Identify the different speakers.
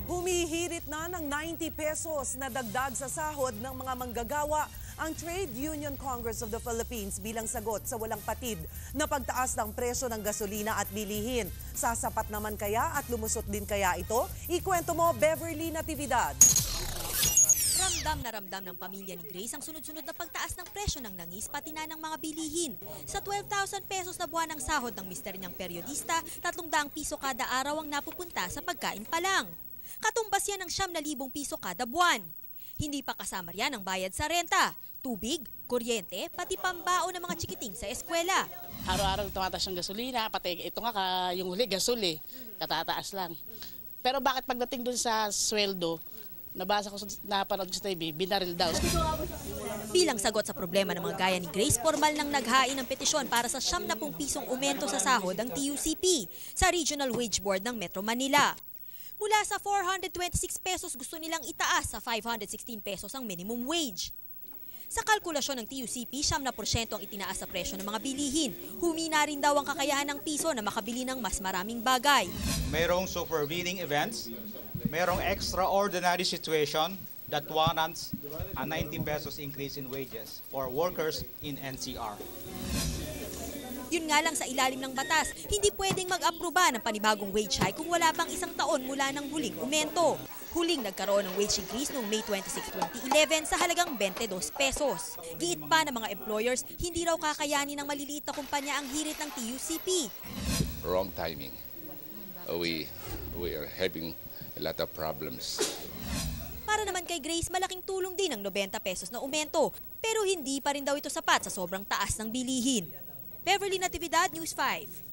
Speaker 1: Humihirit na ng 90 pesos na dagdag sa sahod ng mga manggagawa ang Trade Union Congress of the Philippines bilang sagot sa walang patid na pagtaas ng presyo ng gasolina at bilihin. Sasapat naman kaya at lumusot din kaya ito? Ikwento mo, Beverly Natividad.
Speaker 2: Ramdam na ramdam ng pamilya ni Grace ang sunod-sunod na pagtaas ng presyo ng langis pati na ng mga bilihin. Sa 12,000 pesos na buwan ng sahod ng mister niyang periodista, 300 piso kada araw ang napupunta sa pagkain pa lang. Katumbas yan ng 9,000 piso kada buwan. Hindi pa kasama riyan ang bayad sa renta, tubig, kuryente, pati pambao ng mga chikiting sa eskwela.
Speaker 3: Araw-araw tumataas ang gasolina, pati ito nga yung huli gasol katataas lang. Pero bakit pagdating dun sa sweldo, nabasa ko napanood ko sa TV, binaril daw.
Speaker 2: Bilang sagot sa problema ng mga gaya ni Grace, formal nang naghain ng petisyon para sa 70 pisong aumento sa sahod ng TUCP sa Regional Wage Board ng Metro Manila. Mula sa 426 pesos gusto nilang itaas sa 516 pesos ang minimum wage. Sa kalkulasyon ng TUCP, 7% ang itinaas sa presyo ng mga bilihin. Humina rin daw ang kakayahan ng piso na makabili ng mas maraming bagay.
Speaker 4: Mayroong supervening events, mayroong extraordinary situation that warrants a 90 pesos increase in wages for workers in NCR.
Speaker 2: Yun nga lang sa ilalim ng batas, hindi pwedeng mag-aproba ng panibagong wage hike kung wala pang isang taon mula ng huling aumento. Huling nagkaroon ng wage increase noong May 26, 2011 sa halagang 22 pesos. Giit pa ng mga employers, hindi raw kakayanin ng maliliit na kumpanya ang hirit ng TUCP.
Speaker 5: Wrong timing. We are having a lot of problems.
Speaker 2: Para naman kay Grace, malaking tulong din ang 90 pesos na aumento. Pero hindi pa rin daw ito sapat sa sobrang taas ng bilihin. Beverly Natividad, News 5.